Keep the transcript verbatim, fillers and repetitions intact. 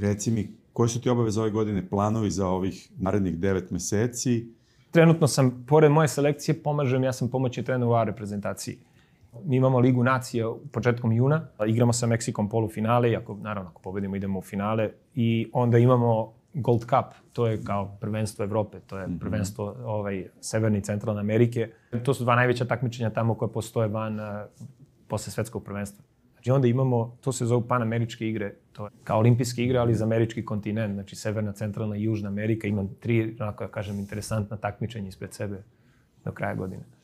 Reci mi, koje su ti obaveze ove godine, planovi za ovih narednih devet meseci? Trenutno sam, pored moje selekcije, pomažem, ja sam pomoćni trener u A reprezentaciji. Mi imamo Ligu nacija početkom juna, igramo sa Meksikom polufinale i ako, naravno, ako pobedimo idemo u finale i onda imamo Gold Cup, to je kao prvenstvo Evrope, to je prvenstvo ovaj, Severne i Centralne Amerike. To su dva najveća takmičenja tamo koje postoje van uh, posle svetskog prvenstva. Znači onda imamo, to se zovu panameričke igre, to je kao olimpijske igre, ali za američki kontinent, znači Severna, Centralna i Južna Amerika. Imam tri, onako da kažem, interesantna takmičenja ispred sebe do kraja godine.